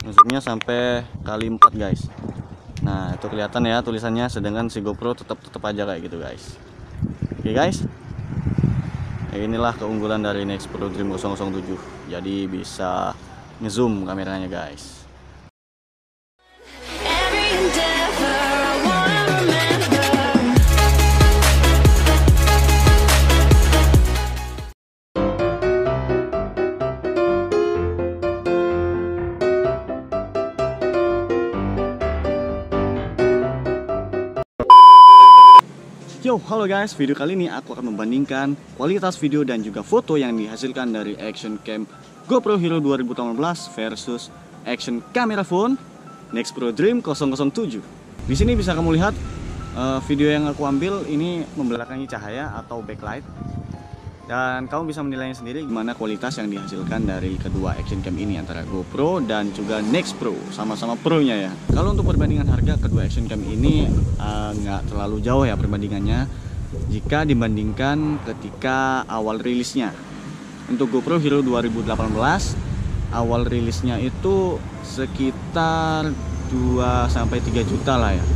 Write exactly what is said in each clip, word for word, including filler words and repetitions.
Zoomnya sampai kali empat guys. Nah itu kelihatan ya tulisannya, sedangkan si GoPro tetap tetap aja kayak gitu guys. Oke guys, inilah keunggulan dari Nexpro Dream nol nol tujuh. Jadi bisa ngezoom kameranya guys. Yo, halo guys, video kali ini aku akan membandingkan kualitas video dan juga foto yang dihasilkan dari action cam GoPro Hero dua ribu delapan belas versus action camera phone Nexpro Dream nol nol tujuh. Di sini bisa kamu lihat uh, video yang aku ambil ini membelakangi cahaya atau backlight. Dan kamu bisa menilainya sendiri gimana kualitas yang dihasilkan dari kedua action cam ini antara GoPro dan juga Nexpro, sama-sama pro-nya ya. Kalau untuk perbandingan harga kedua action cam ini nggak uh, terlalu jauh ya perbandingannya jika dibandingkan ketika awal rilisnya. Untuk GoPro Hero dua ribu delapan belas awal rilisnya itu sekitar dua sampai tiga juta lah ya.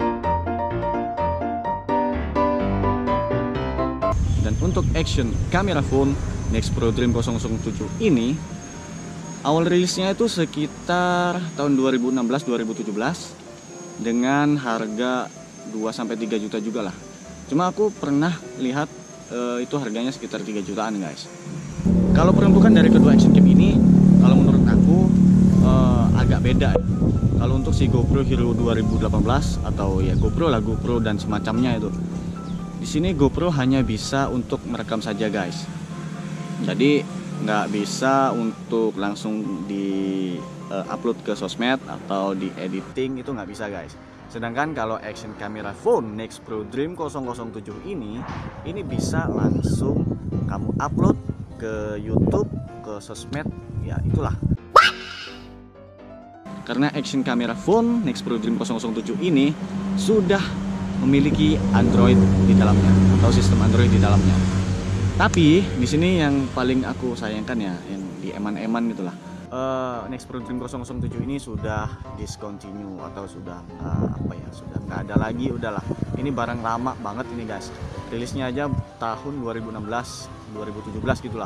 Dan untuk action camera phone Nexpro Dream nol nol tujuh ini awal rilisnya itu sekitar tahun dua ribu enam belas dua ribu tujuh belas dengan harga dua sampai tiga juta juga lah. Cuma aku pernah lihat e, itu harganya sekitar tiga jutaan guys. Kalau peruntukan dari kedua action cam ini kalau menurut aku e, agak beda ya. Kalau untuk si GoPro Hero dua ribu delapan belas atau ya GoPro lah, GoPro dan semacamnya itu, di sini GoPro hanya bisa untuk merekam saja guys. Jadi nggak bisa untuk langsung di uh, upload ke sosmed atau di editing, itu nggak bisa guys. Sedangkan kalau action camera phone Nexpro Dream nol nol tujuh ini, ini bisa langsung kamu upload ke YouTube, ke sosmed, ya itulah. Karena action camera phone Nexpro Dream nol nol tujuh ini sudah memiliki Android di dalamnya atau sistem Android di dalamnya. Tapi di sini yang paling aku sayangkan ya, yang di eman-eman gitulah. Uh, Nexpro Dream nol nol tujuh ini sudah discontinue atau sudah uh, apa ya, sudah nggak ada lagi, udahlah. Ini barang lama banget ini guys. Rilisnya aja tahun dua ribu enam belas dua ribu tujuh belas gitulah.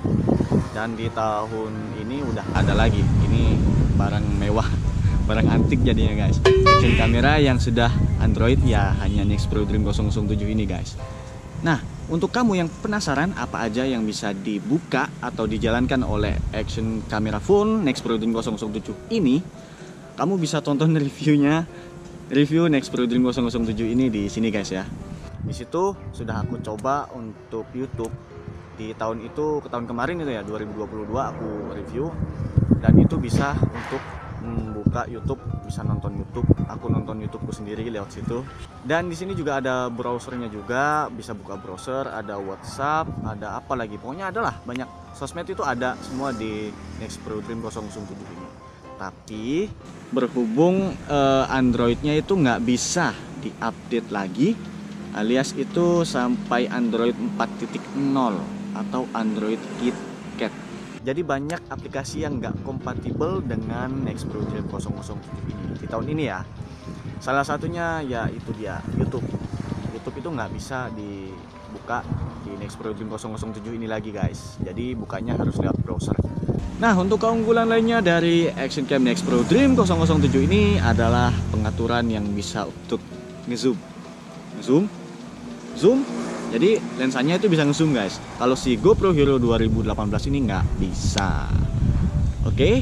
Dan di tahun ini udah ada lagi. Ini barang mewah, barang antik jadinya guys. Action kamera yang sudah Android ya hanya Nexpro Dream nol nol tujuh ini guys. Nah, untuk kamu yang penasaran apa aja yang bisa dibuka atau dijalankan oleh action camera phone Nexpro Dream nol nol tujuh ini, kamu bisa tonton reviewnya, review Nexpro Dream nol nol tujuh ini di sini guys ya. Di situ sudah aku coba untuk YouTube di tahun itu, ke tahun kemarin itu ya, dua ribu dua puluh dua aku review, dan itu bisa untuk membuka YouTube, bisa nonton YouTube. Aku nonton YouTubeku sendiri lewat situ. Dan di sini juga ada browsernya juga, bisa buka browser, ada WhatsApp, ada apa lagi, pokoknya ada lah banyak sosmed itu ada semua di Nexpro Dream nol nol tujuh ini. Tapi berhubung eh, Androidnya itu nggak bisa diupdate lagi, alias itu sampai Android empat titik nol atau Android KitKat. Jadi banyak aplikasi yang nggak kompatibel dengan Nexpro Dream nol nol tujuh ini di tahun ini ya. Salah satunya ya itu dia YouTube. YouTube itu nggak bisa dibuka di Nexpro Dream nol nol tujuh ini lagi guys. Jadi bukanya harus lewat browser. Nah, untuk keunggulan lainnya dari action cam Nexpro Dream nol nol tujuh ini adalah pengaturan yang bisa untuk ngezoom, zoom, zoom. Jadi lensanya itu bisa ngezoom guys. Kalau si GoPro Hero dua ribu delapan belas ini nggak bisa. Oke. Okay?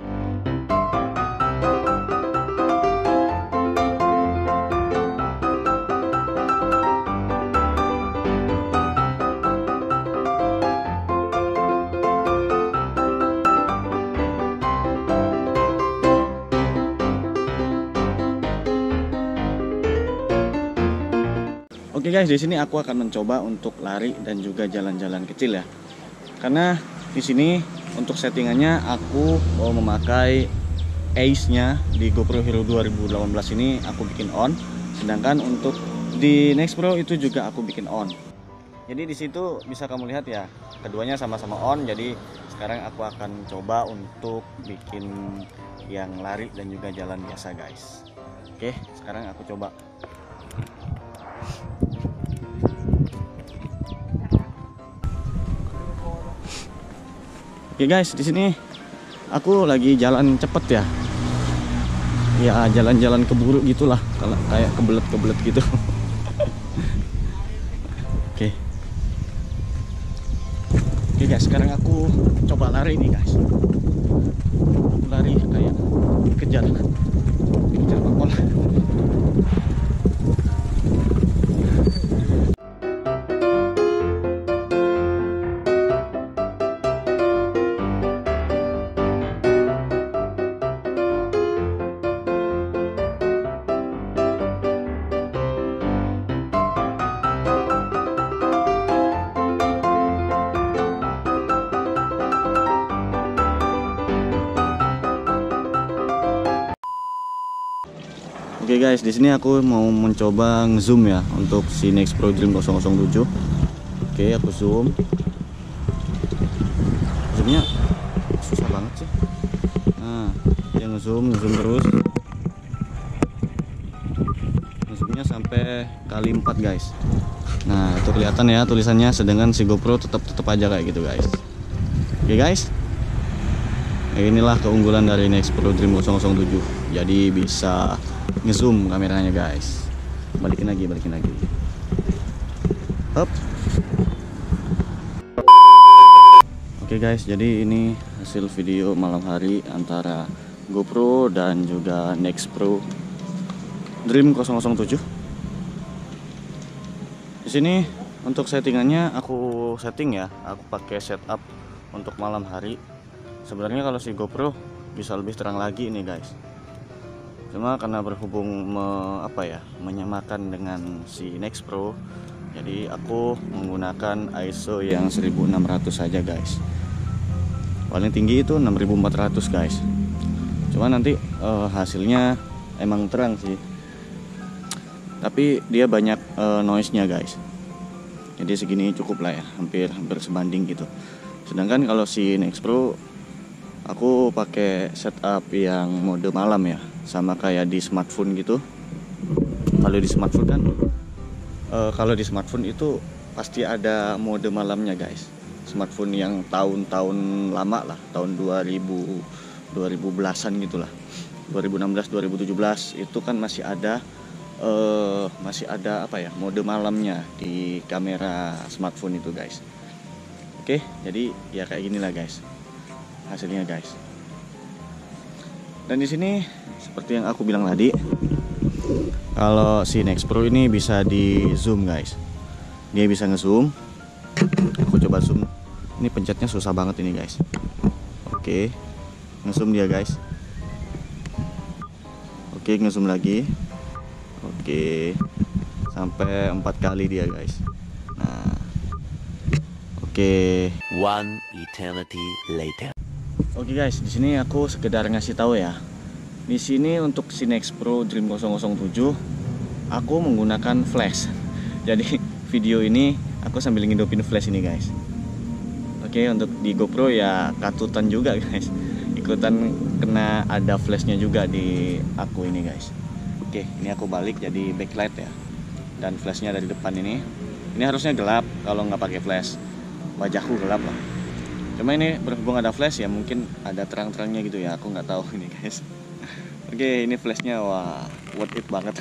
Oke guys, di sini aku akan mencoba untuk lari dan juga jalan-jalan kecil ya. Karena di sini untuk settingannya aku mau memakai Ace-nya di GoPro Hero dua ribu delapan belas ini aku bikin on, sedangkan untuk di Nexpro itu juga aku bikin on. Jadi di situ bisa kamu lihat ya, keduanya sama-sama on. Jadi sekarang aku akan coba untuk bikin yang lari dan juga jalan biasa guys. Oke, sekarang aku coba. Oke guys, di sini aku lagi jalan cepet ya. Ya jalan-jalan keburu gitulah, kalau kayak kebelet-kebelet gitu. Oke. Oke guys, sekarang aku coba lari nih guys. Lari kayak kejar, kejar bola. Oke okay guys, di sini aku mau mencoba nge-zoom ya untuk si Nexpro Dream nol nol tujuh. Oke, okay, aku zoom. Zoomnya susah banget sih. Nah, dia nge-zoom, nge-zoom terus. Nge-zoomnya sampai kali empat guys. Nah, itu kelihatan ya tulisannya, sedangkan si GoPro tetap tetap aja kayak gitu guys. Oke okay guys. Inilah keunggulan dari Nexpro Dream nol nol tujuh. Jadi bisa ngezoom kameranya guys. Balikin lagi, balikin lagi. Up. Oke guys, jadi ini hasil video malam hari antara GoPro dan juga Nexpro Dream nol nol tujuh. Di sini untuk settingannya aku setting ya, aku pakai setup untuk malam hari. Sebenarnya kalau si GoPro bisa lebih terang lagi ini guys. Cuma karena berhubung me, apa ya, menyamakan dengan si Nexpro, jadi aku menggunakan I S O yang seribu enam ratus saja guys. Paling tinggi itu enam ribu empat ratus guys. Cuma nanti uh, hasilnya emang terang sih. Tapi dia banyak uh, noise-nya guys. Jadi segini cukup lah ya, hampir hampir sebanding gitu. Sedangkan kalau si Nexpro aku pakai setup yang mode malam ya, sama kayak di smartphone gitu. Kalau di smartphone kan uh, kalau di smartphone itu pasti ada mode malamnya guys. Smartphone yang tahun-tahun lama lah, tahun dua ribu dua ribu belasan gitulah, dua ribu enam belas dua ribu tujuh belas itu kan masih ada uh, masih ada apa ya, mode malamnya di kamera smartphone itu guys. Oke, jadi ya kayak gini lah guys hasilnya guys. Dan di sini seperti yang aku bilang tadi, kalau si Nexpro ini bisa di zoom guys. Dia bisa ngezoom. Aku coba zoom. Ini pencetnya susah banget ini guys. Oke, ngezoom dia guys. Oke, ngezoom lagi. Oke, sampai empat kali dia guys. Nah, oke. One eternity later. Oke guys, di sini aku sekedar ngasih tahu ya. Di sini untuk si Nexpro Dream nol nol tujuh aku menggunakan flash. Jadi video ini aku sambil ngidupin flash ini guys. Oke, untuk di GoPro ya katutan juga guys. Ikutan kena ada flashnya juga di aku ini guys. Oke, ini aku balik jadi backlight ya. Dan flashnya dari depan ini. Ini harusnya gelap kalau nggak pakai flash. Wajahku gelap lah. Cuma ini berhubung ada flash ya mungkin ada terang-terangnya gitu ya, aku nggak tahu ini guys. Oke, ini flashnya wah worth it banget.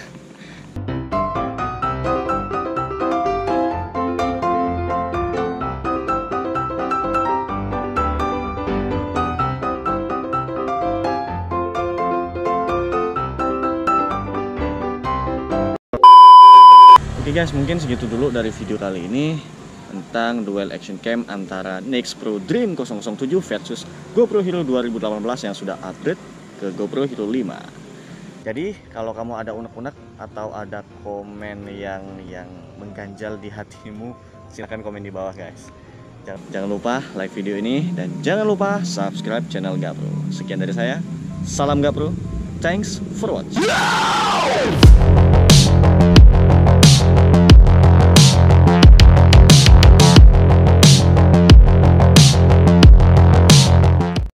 Oke guys, mungkin segitu dulu dari video kali ini tentang duel action cam antara Nexpro Dream nol nol tujuh versus GoPro Hero dua ribu delapan belas yang sudah upgrade ke GoPro Hero lima. Jadi kalau kamu ada unek-unek atau ada komen yang yang mengganjal di hatimu, silahkan komen di bawah guys. Jangan, jangan lupa like video ini dan jangan lupa subscribe channel GaPro. Sekian dari saya, salam GaPro, thanks for watching.